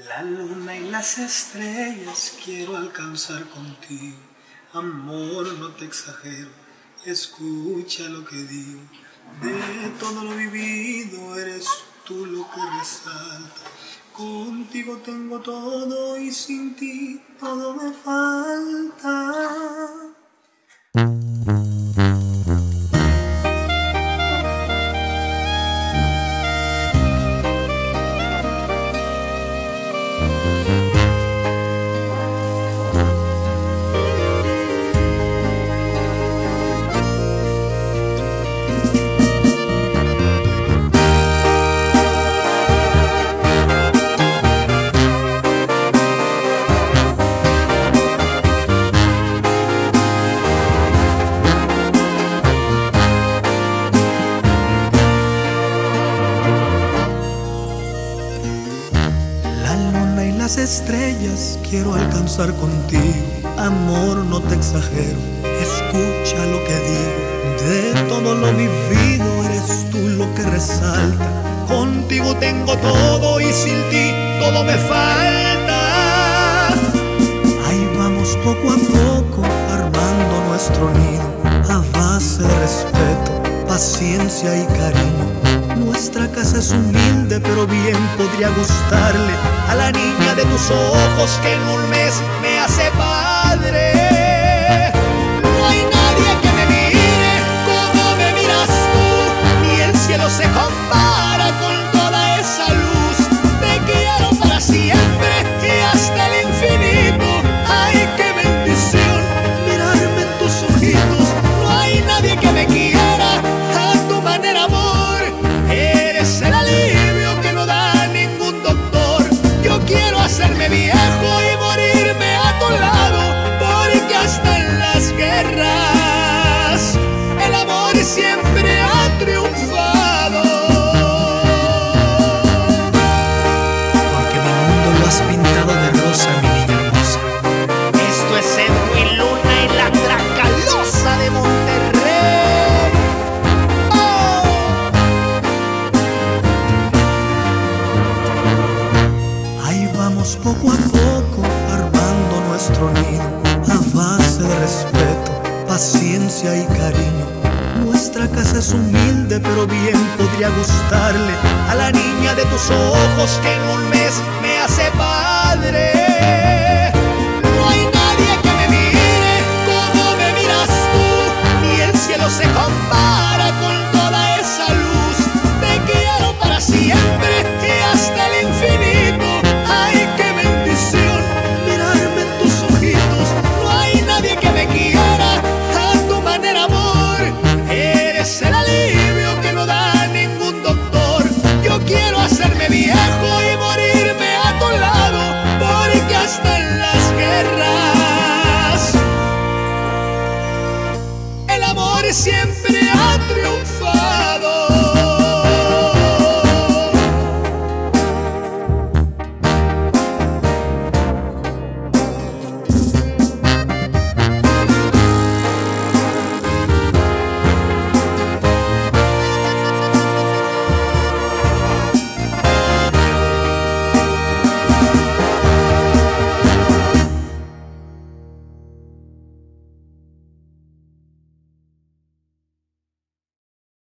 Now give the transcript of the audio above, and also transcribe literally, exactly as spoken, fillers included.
La luna y las estrellas quiero alcanzar contigo. Amor, no te exagero, escucha lo que digo. De todo lo vivido eres tú lo que resalta. Contigo tengo todo y sin ti todo me falta. Las estrellas quiero alcanzar contigo. Amor, no te exagero, escucha lo que digo. De todo lo vivido eres tú lo que resalta. Contigo tengo todo y sin ti todo me falta. Ahí vamos poco a poco armando nuestro nido, a base de respeto, paciencia y cariño. Nuestra casa es humilde, pero bien podría gustarle a la niña de tus ojos que en un mes me hace padre. No hay nadie que me mire como me miras tú, ni el cielo se compara con toda esa luz. Te quiero para siempre y hasta el infinito. Ay, qué bendición mirarme en tus ojitos. No hay nadie que me quiera a tu manera, amor. Eres el alivio que no da ningún doctor. Yo quiero hacerme viejo y morirme a tu lado, porque hasta en las guerras el amor siempre ha triunfado. Porque mi mundo lo has pintado de rosa, mi niña hermosa. Esto es Edwin Luna y la Tracalosa de Monterrey. Poco a poco armando nuestro nido, a base de respeto, paciencia y cariño. Nuestra casa es humilde, pero bien podría gustarle a la niña de tus ojos que en un mes me hace padre. No hay nadie que me mire como me miras tú, ni el cielo se compara con toda esa luz. Te quiero para siempre y hasta el infinito. Ay, qué bendición mirarme en tus ojitos. No hay nadie que me quiera a tu manera, amor. Eres el